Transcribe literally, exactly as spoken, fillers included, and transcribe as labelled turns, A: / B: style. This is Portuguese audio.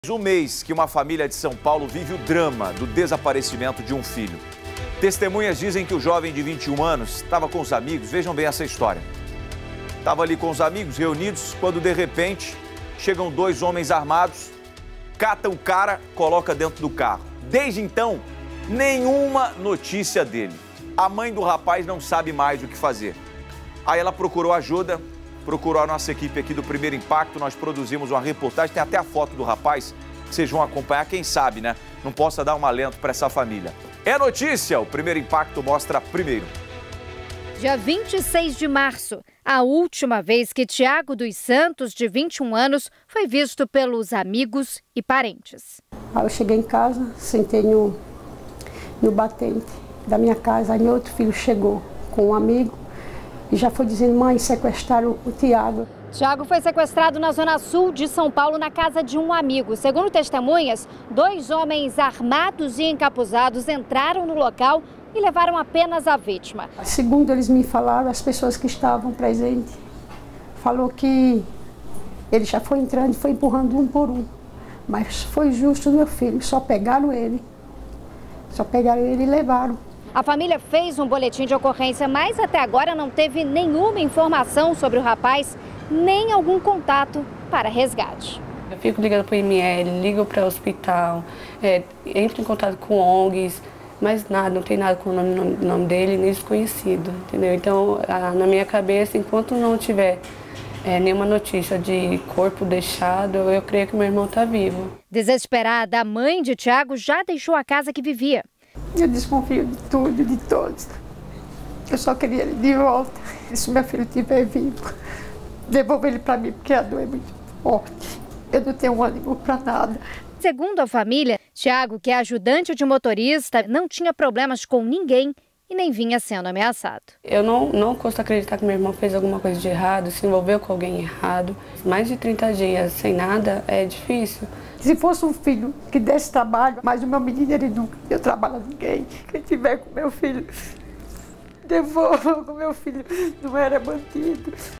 A: Um mês que uma família de São Paulo vive o drama do desaparecimento de um filho. Testemunhas dizem que o jovem de vinte e um anos estava com os amigos, vejam bem essa história. Estava ali com os amigos reunidos quando de repente chegam dois homens armados, catam o cara, coloca dentro do carro. Desde então, nenhuma notícia dele. A mãe do rapaz não sabe mais o que fazer. Aí ela procurou ajuda. Procurou a nossa equipe aqui do Primeiro Impacto, nós produzimos uma reportagem, tem até a foto do rapaz, que vocês vão acompanhar, quem sabe, né? Não possa dar um alento para essa família. É notícia, o Primeiro Impacto mostra primeiro.
B: Dia vinte e seis de março, a última vez que Tiago dos Santos, de vinte e um anos, foi visto pelos amigos e parentes.
C: Aí eu cheguei em casa, sentei no, no batente da minha casa, aí meu outro filho chegou com um amigo, e já foi dizendo, mãe, sequestraram o Tiago.
B: Tiago foi sequestrado na zona sul de São Paulo, na casa de um amigo. Segundo testemunhas, dois homens armados e encapuzados entraram no local e levaram apenas a vítima.
C: Segundo eles me falaram, as pessoas que estavam presentes, falou que ele já foi entrando e foi empurrando um por um. Mas foi justo, meu filho, só pegaram ele. Só pegaram ele e levaram.
B: A família fez um boletim de ocorrência, mas até agora não teve nenhuma informação sobre o rapaz, nem algum contato para resgate.
D: Eu fico ligando para o I M L, ligo para o hospital, é, entro em contato com O N Gs, mas nada, não tem nada com o nome, nome, nome dele, nem desconhecido, entendeu? Então, a, na minha cabeça, enquanto não tiver é, nenhuma notícia de corpo deixado, eu creio que meu irmão está vivo.
B: Desesperada, a mãe de Tiago já deixou a casa que vivia.
C: Eu desconfio de tudo, de todos. Eu só queria ele de volta. E se meu filho estiver vivo, devolva ele para mim, porque a dor é muito forte. Eu não tenho ânimo para nada.
B: Segundo a família, Tiago, que é ajudante de motorista, não tinha problemas com ninguém e nem vinha sendo ameaçado.
D: Eu não, não consigo acreditar que meu irmão fez alguma coisa de errado, se envolveu com alguém errado. Mais de trinta dias sem nada é difícil.
C: Se fosse um filho que desse trabalho, mas o meu menino, ele nunca deu trabalho a ninguém. Quem tiver com meu filho, devolva, o meu filho não era bandido.